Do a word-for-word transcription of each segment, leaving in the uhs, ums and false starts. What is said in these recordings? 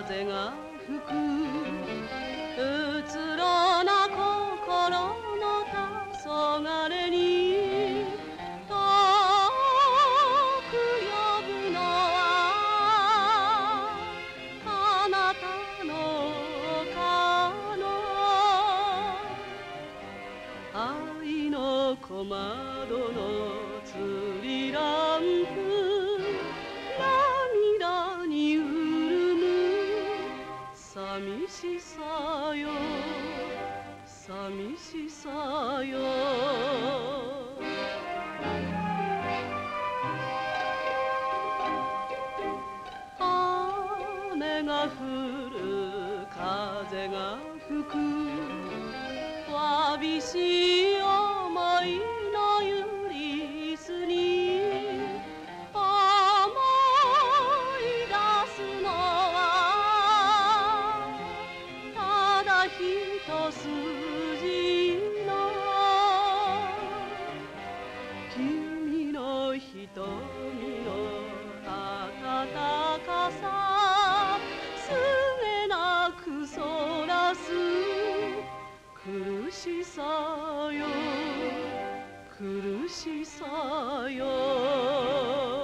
風が吹くうつろな心の黄昏に遠く呼ぶのはあなたの丘の愛の小窓のつりランプ涙に潤む寂しさよ寂しさよ雨が降る風が吹くわびしい思いのユリスに思い出すのはただ一筋の君の瞳の温かさ末なくそらす苦しさよ苦しさよ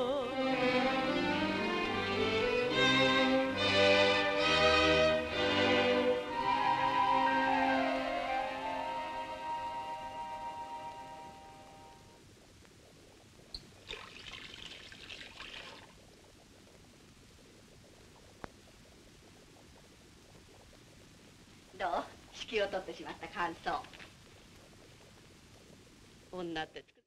どう指揮を取ってしまった感想。 女ってつく